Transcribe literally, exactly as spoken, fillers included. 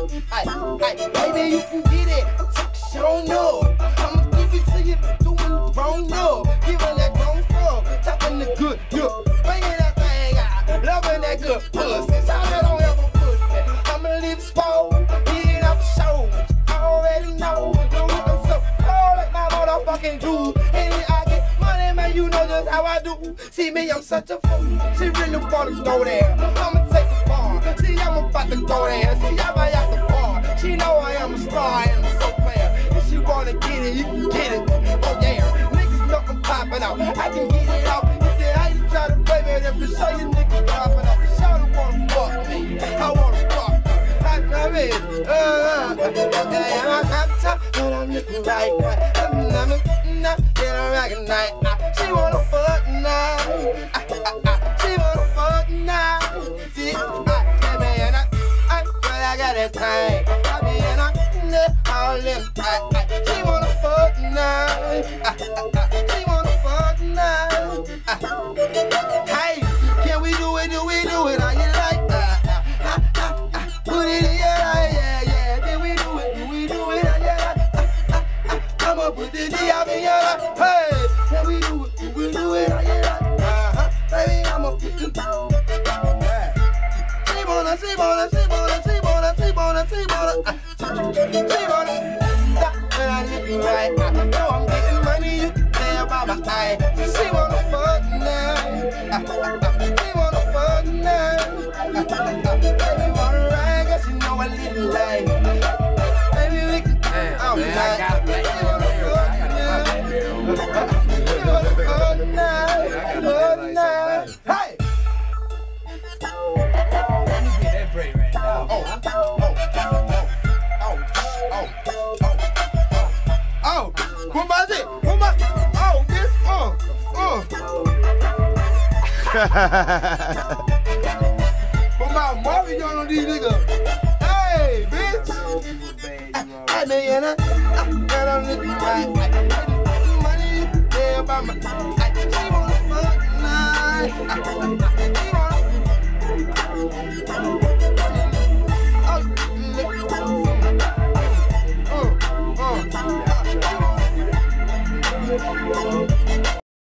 Ay, ay, baby, you can get it. I'm talking shit on you. I'ma give it to you, doing the wrong no. Giving that wrong stuff, chopping the good, good. Bringing that thing out, loving that good pussy. Shout that don't ever push me. I'ma leave it spoiled, getting off the show. I already know, you looking so cold like my motherfucking Jew. And I get money, man, you know just how I do. See me, I'm such a fool. She really wanna go there. I'ma take the bar. See, I'm about to go there. See, I'm at the bar. She know I am a star and I'm so player. If she wanna get it, you can get it. Oh yeah, niggas know I'm popping out. I can get it out. If they hate to try to play me, then for sure you niggas popping out. Shawty wanna fuck me. I wanna fuck her. I come in. Uh, uh, yeah, I'm hot top, but I'm looking right. I'm not get her rockin' night. She wanna fuck now. She wanna fuck now. See, I, man, I, I, girl, I got that time. I be in a, all in. I, I, she wanna fuck now. She wanna fuck now. Hey, can we do it? Do we do it? How you like? Uh, uh, uh, uh, put it in your eye, yeah, yeah. Can we do it? Do we do it? How you like? Uh, uh, uh, I'ma put the D up in your eye. Hey, can we do it? Do we do it? How you like? Uh huh, baby, I'ma put the she wanna, she wanna, she wanna, she wanna, she wanna, she wanna, she wanna. Stop when I look right. I know I'm getting money. You can tell by my eye. She wanna fuck now. She wanna fuck now. Baby wanna ride, 'cause she know I live the life. Baby we can. Damn, man, I got it. She wanna fuck now. She wanna fuck now. Fuck now. Hey. Break right now. Oh, oh, oh, oh, oh, oh, oh, oh, what about it? What about oh, this, uh, uh. What about Mario on these niggas? Hey, bitch. Hey, man, I, I, I don't look right. Money, yeah, about my.